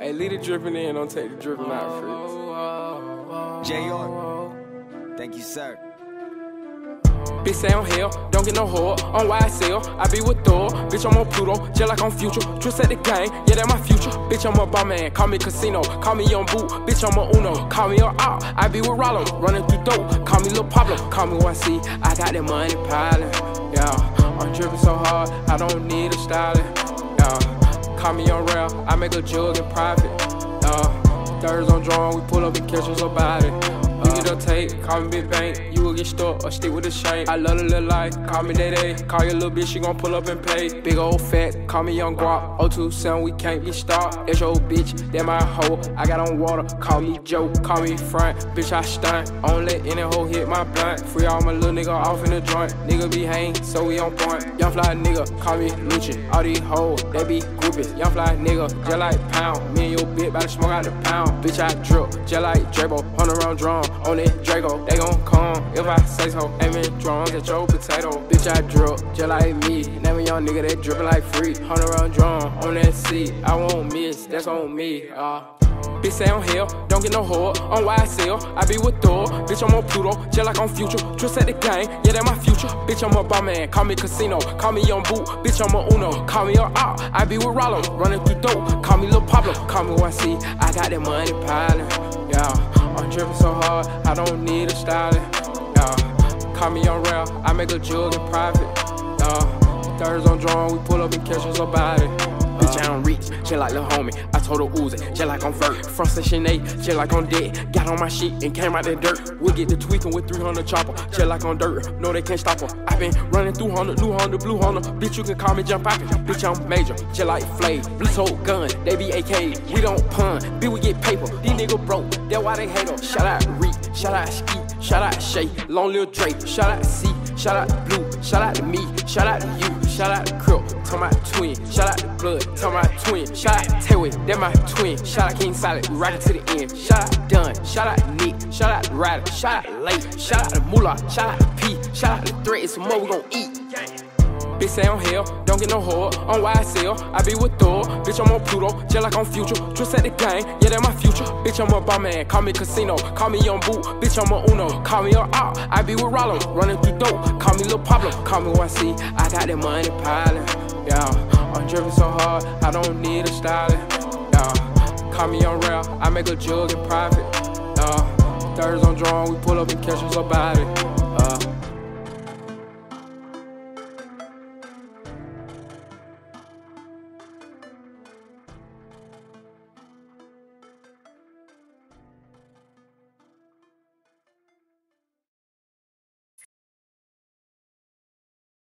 Hey, leave the dripping in, don't take the dripping out, freaks. JR, thank you, sir. Bitch say I'm hell, don't get no whore. On YSL, I be with Thor. Bitch, I'm on Pluto, just like I'm Future. Twist at the game, yeah, that my future. Bitch, I'm a bar man, call me Casino. Call me Young Boot, bitch, I'm a Uno. Call me on out, I be with Rollo. Running through dope, call me Lil Pablo. Call me YC, I got that money piling. Yeah, I'm dripping so hard, I don't need a styling. Yeah, call me on rail, I make a jug in private. Yeah, thirds on drone, we pull up and catch us about it. You get a tape, call me Big Bang. You will get stuck or stick with the shame. I love the little life, call me Day. Call your little bitch, she gon' pull up and pay. Big old fat, call me Young Guap. 027, we can't be stopped. That's your bitch, that my hoe. I got on water, call me Joe, call me front. Bitch, I stunt, I don't let any hoe hit my blunt. Free all my little nigga off in the joint. Nigga be hang, so we on point. Young fly nigga, call me Lucci. All these hoes, they be groupies. Young fly nigga, just like Pound. Me and your bitch bout to smoke out the pound. Bitch, I drip, just like Drabo. 100 round drum. On it, Draco, they gon' come if I say so. Aiming drums at your potato. Bitch, I drip just like me. Name a young nigga that drippin' like free. 100 round drum on that seat. I won't miss, that's on me. Bitch say I'm hell, don't get no whore. On YSL, I be with Thor. Bitch, I'm on Pluto, just like I'm Future. Twist at the game, yeah, that my future. Bitch, I'm a bar man, call me Casino. Call me Young Boot, bitch, I'm a Uno. Call me on out, I be with Rollo. Running through dope, call me Lil Pablo. Call me YC, I got that money piling. Yeah. I'm dripping so hard, I don't need a styling. Call me on rail, I make a jug in private. Thirds on drone, we pull up and catch us about it. Bitch, I don't reach, just like lil' homie. I told her Uzi, just like I'm vert. From Session 8, just like I'm dead. Got on my shit and came out that dirt. We'll get the tweaking with 300 chopper, just like I'm dirt. No, they can't stop her. I been running through 100, new Honda, blue Honda. Bitch, you can call me Jump Out. Bitch, I'm major, just like Flav. Blue toe gun, they be AK. We don't pun, bitch, we get paper. These niggas broke, that's why they hate us. Shout out Reek, shout out Ski, shout out Shay, Long Lil Drake. Shout out C, shout out Blue, shout out to me, shout out to you, shout out to Crip, talking about twin. Shout out to Blood, talking about twin. Shout out to Tayway, that my twin. Shout out King Solid, we rockin' to the end. Shout out Dunn, shout out Nick, shout out Ryder, shout out Late, shout out to Moolah, shout out to P, shout out to Threat, and some more we gon' eat. Bitch say I'm hell, don't get no whore. On YSL, I be with Thor. Bitch, I'm on Pluto, just like I'm Future. Twist at the game, yeah, that my future. Bitch, I'm a bar man, call me Casino. Call me Young Boot, bitch, I'm a Uno. Call me on out, I be with Rollo. Running through dope, call me Lil Pablo. Call me YC, I got that money piling. Yeah, I'm dripping so hard, I don't need a styling. Yeah, call me on rail, I make a jug in private. Thirds on drone, we pull up and catch us about it.